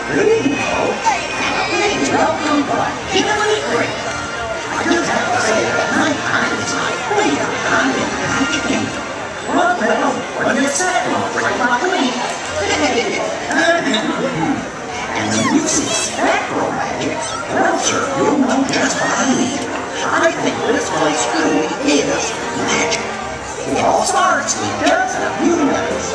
Good evening, folks. Please welcome to Kimberly Creek. I just have to say that nighttime is my favorite time in the Magic Kingdom. Well, when you sat on a break like me. And when you see SpectroMagic, well, sir, you'll know just what I mean. I think this place truly is magic. It all starts with just a few minutes.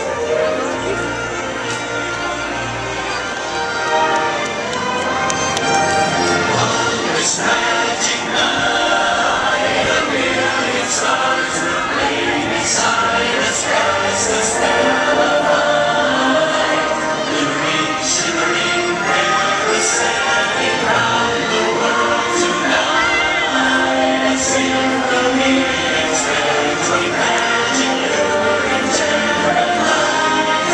This magic night, a million stars will gleam beside the skies that stellar. Glittering, shimmering, never setting round the world tonight. Symphony, SpectroMagic, luring terror lights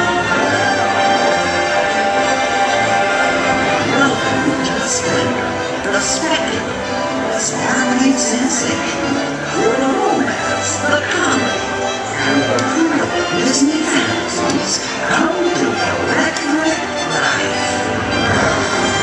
welcome to the splendor, the spectacle, the sparkling sensation, the romance, the comedy, and the thrill of Disney fantasies come to electric life.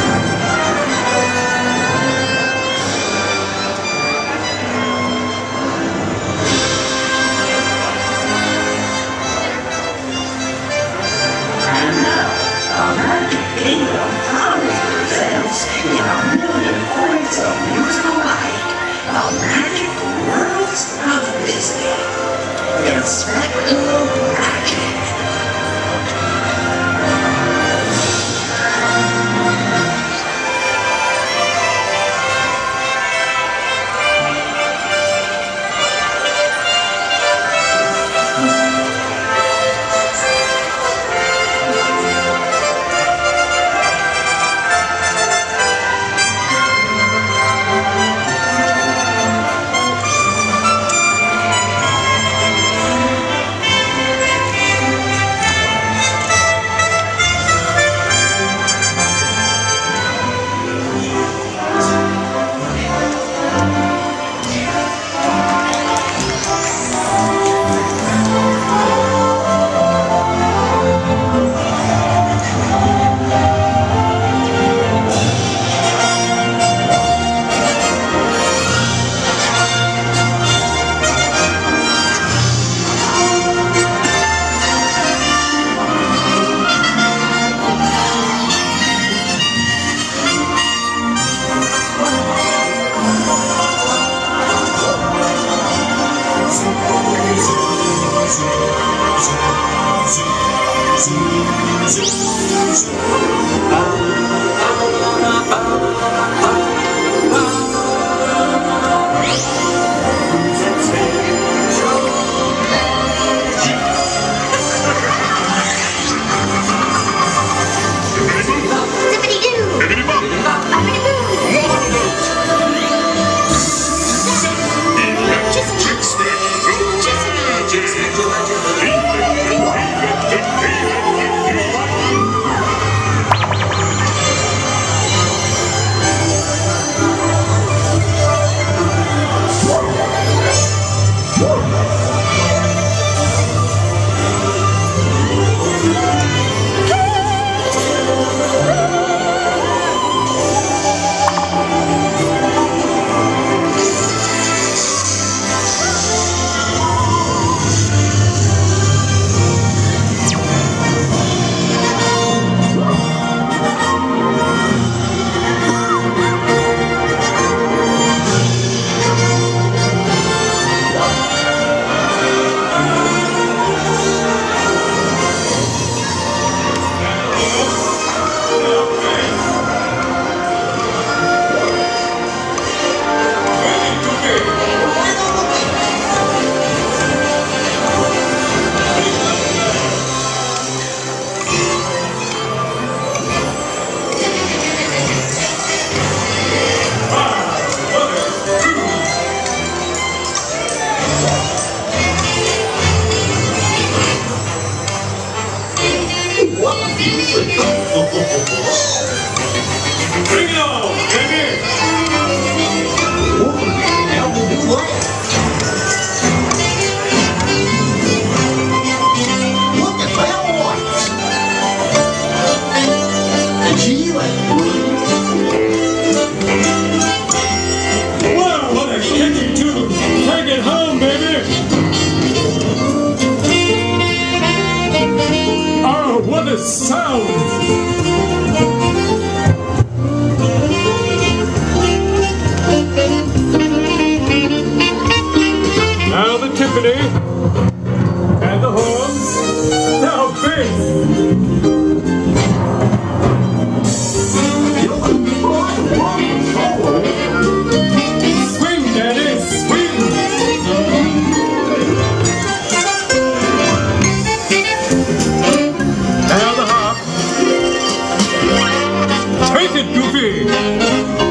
G like blue. Wow, what a catchy tune! Take it home, baby! Oh, what a sound! Now the timpani, and the horns, now bass! Swing, Daddy, swing! Now the harp. Take it, Goofy!